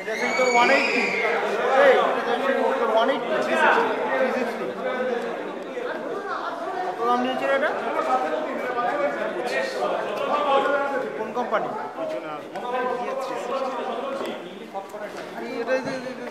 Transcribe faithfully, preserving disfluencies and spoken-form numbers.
এটা কিন্তু one eighty এই এটা ওয়ান এইটটি থ্রি সিক্সটি কত দাম নিয়েছিল এটা কোন কোম্পানি এটা